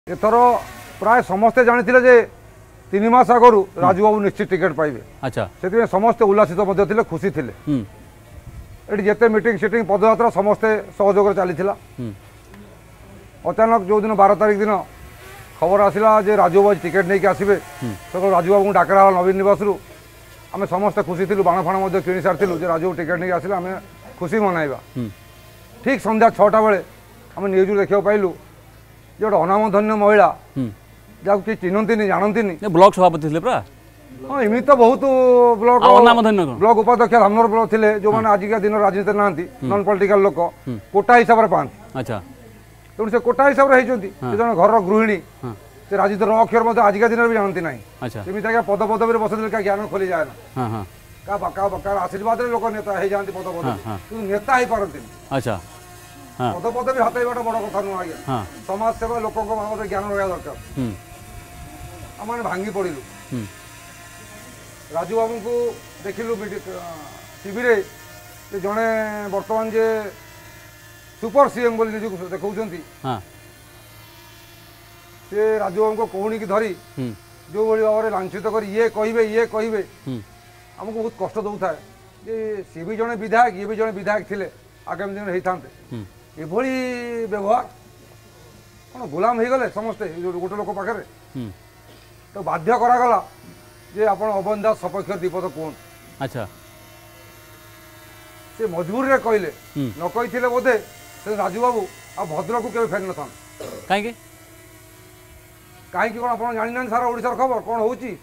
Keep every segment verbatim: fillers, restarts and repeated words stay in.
एथर प्राय समस्ते जानी जे तीन मास आगु राजू बाबू निश्चित टिकेट पाइबे। अच्छा से समस्ते उल्लासित थे खुशी थे ये जिते मीटिंग सीटिंग पदयात्रा समस्ते सहयोग चली अचानक जो दिन बारह तारीख दिन खबर आसला जे राजू बाबू टिकेट नहीं आसबे तो राजू बाबू डाकरा नवीन निवास रु आम समस्ते खुशी थी बाण फाण कि सारी राजू टिकेट नहीं आसला आम खुशी मनाइबा। ठीक संध्या छटा बेले आम न्यूज देखा पाइलु जो गोटे अनामधन्य महिला जहाँ कि चिन्हती जानती ब्लॉक सभापति थे पूरा हाँ इमित तो बहुत ब्लॉक ब्लॉक उपाध्यक्ष धामनगर ब्लॉक थे जो मैंने आजिका दिन राजनीति ना नॉन पॉलिटिकल लोक कोटा हिसाब से पाती। अच्छा तेणु से कोटा हिसाब से जन घर गृहिणी से राजनीति अक्षर आजिका दिन भी जानती ना सेमती क्या पद पदवी बस क्या ज्ञान खोली जाए ना क्या आशीर्वाद लोक नेता हो जाती पद पदवी नेता हो पारती। अच्छा पद पदवी हाथाइबाटा बड़ कथा नुह आज्ञा समाज सेवा लोक बाबद ज्ञान रहा दरकार आम मैंने भांगी पड़ू राजू बाबू को देखिलु टीवी रे जड़े बर्तमान जे सुपर सीएम बोली निज देखा से राजू बाबू को कौणी की धरी जो भाई भाव में लांछित कर ये कहे ये कहे आमको बहुत कष्ट दौता है सी भी जड़े विधायक ये भी जड़े विधायक थे आगामी दिन होता ये व्यवहार कौन गुलाम हो गले समस्ते गोटे लोक पाखे तो बाध्य करागला जे आप अबन दास सपक्ष दीपद कौन। अच्छा से मजबूरी रे कहले न कही बोधे से राजू बाबू आ भद्रक को केवे फेर न कहीं कहीं कौन आप जानी ना सारा ओडिशार खबर कौन होची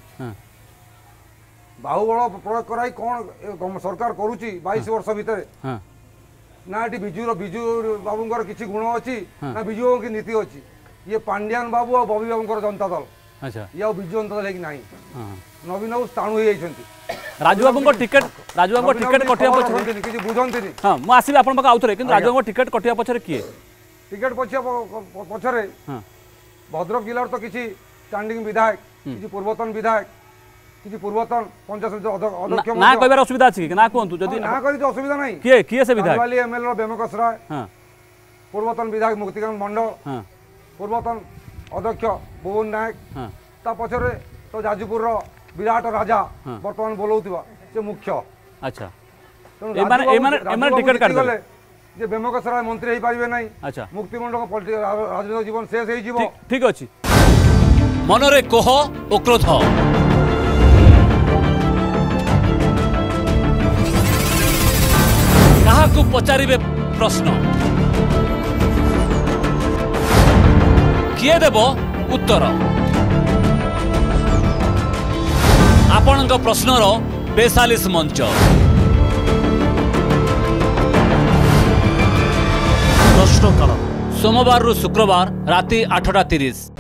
बाहुबल प्रयोग कराई कौन सरकार करुची बाईस वर्ष भितर ना ये बिजू बिजू बाबूंर किसी गुण अच्छी ना बिजू बाबू की नीति अच्छी ये पांड्यान बाबू और बबी बाबूंर जनता दल। अच्छा ये बिजू जनता दल है कि नहीं नवीन बाबू स्थाणु हो राजू बाबू टिकेट राजू बाबू टिकेट कटिया पछरे किछि बुझंतिनी। हां मु आसीबे आपन पाखा आउथरे किंतु राजू बाबू टिकेट कटिया पछरे किए टिकेट पछिया पछरे भद्रक जिल्लार तो किछि स्टैंडिंग विधायक किछि पूर्वतन विधायक किछि पूर्वतन पंचायत समिति अध्यक्ष ना कहबार असुविधा अछि कि ना कोंतु जदी ना करि असुविधा नाही के किए से विधायक वाली एमएलए बेमकस राय हां पूर्वतन विधायक मुक्तिकांत मंडल हां पूर्वतन अध्यक्ष भुवन नायक हां ता पछरे तो जाजपुर रो विराट राजा वर्तमान बोलौतिबा से मुख्य। अच्छा ए माने ए माने ए माने टिकट काट गले जे बेमकस राय मंत्री हे पारिबे नाही। अच्छा मुक्तिमंडल पॉलिटिकल राजनीतिक जीवन शेष हे जीवो ठीक अछि मनरे कोह ओ क्रोध काहाकू पचारिबे प्रश्न किए देब उत्तर आपणक प्रश्नर बेसालीस मंच प्रश्नकाल सोमवार रु शुक्रवार राति आठटा तीस।